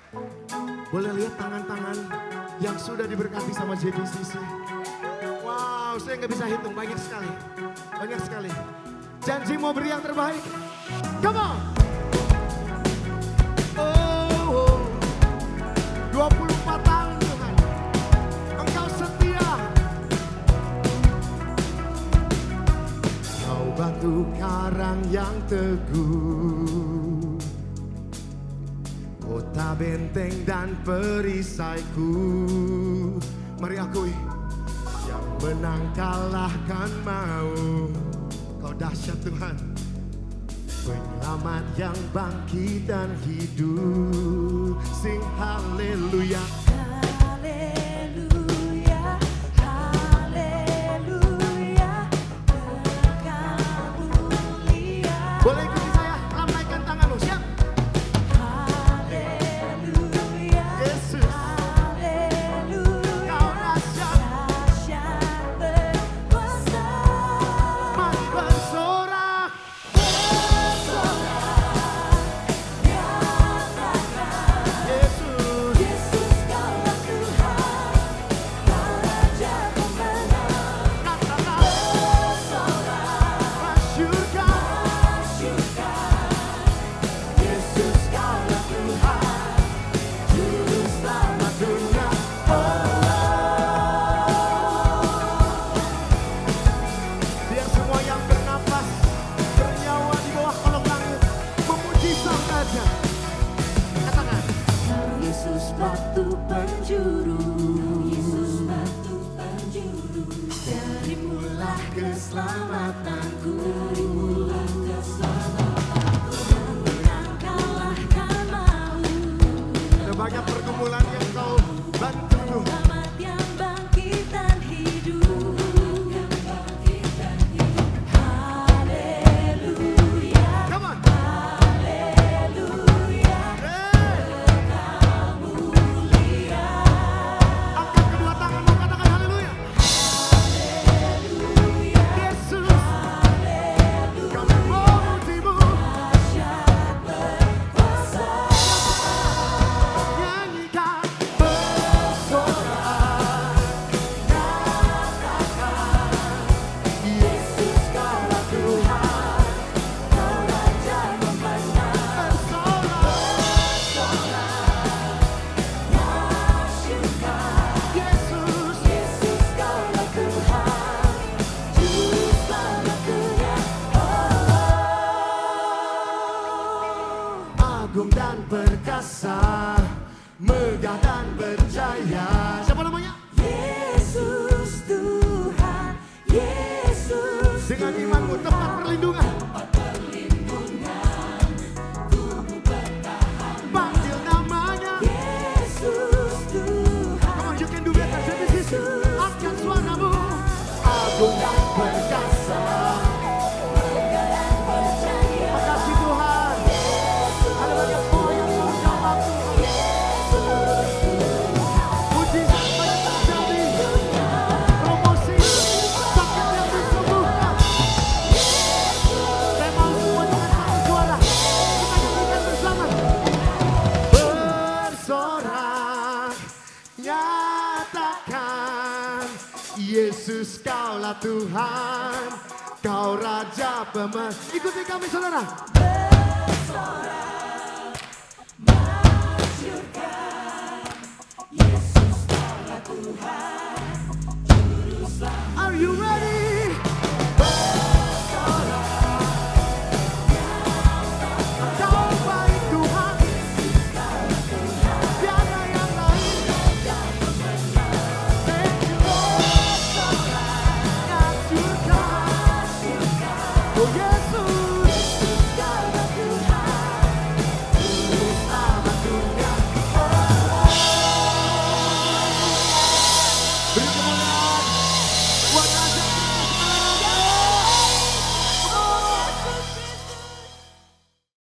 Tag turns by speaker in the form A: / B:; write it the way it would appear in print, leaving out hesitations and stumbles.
A: Boleh lihat tangan-tangan yang sudah diberkati sama JBCC. Wow, saya nggak bisa hitung, banyak sekali. Banyak sekali. Janji mau beri yang terbaik. Come on. Oh, 24 tahun Tuhan. Engkau setia. Kau batu karang yang teguh, kota benteng dan perisaiku. Mari akui, yang menang kalahkan mau. Kau dahsyat Tuhan, penyelamat yang bangkit dan hidup. Sing haleluya.
B: Haleluya, haleluya, Engkau mulia.
A: Boleh ikuti saya, lambaikan tanganmu, siap?
B: Haleluya,
A: Yesus,
B: haleluya,
A: Kau dahsyat.
B: dahsyat berkuasa.
A: Mari bersorak. Yesus,
B: Yesus Kaulah Tuhan, Kau Raja pemenang.
A: katakan, masyurkan.
B: Yesus Kaulah Tuhan, Juru Selamat dunia.
A: Biar semua yang bernapas, bernyawa di bawah kolong langit, memuji Sang Raja. Katakan,
B: Yesus batu penjuru, Yesus batu penjuru, darimulah keselamatanku, darimulah keselamatanku, menang kalahkan maut,
A: ada banyak pergumulan yang Kau bantu Tuhan.
B: selamat yang bangkit dan hidup, haleluya,
A: Come on.
B: haleluya,
A: Hey.
B: mulia.
A: Angkat kedua tanganmu, katakan haleluya. Yesus, kami memujimu. Nyanyikan bersorak, katakan, Yesus Kaulah Tuhan. Bersorak, Yesus, agung dan perkasa, megah dan berjaya. Siapa namanya?
B: Yesus Tuhan, Yesus
A: Dengan imanmu tempat perlindungan. Panggil namanya.
B: Yesus Tuhan,
A: Come on, you can do better. JBCC, angkat suaramu. Agung dan perkasa. Makasih Tuhan. Ada banyak semua yang Kau bantu. Mujizat banyak terjadi. Promosi, sakit yang disembuhkan. Saya mau semua dengan satu suara. Kita nyanyikan bersama. Bersorak, nyatakan, Yesus Kaulah Tuhan, Kau Raja pemenang. Ikuti kami saudara.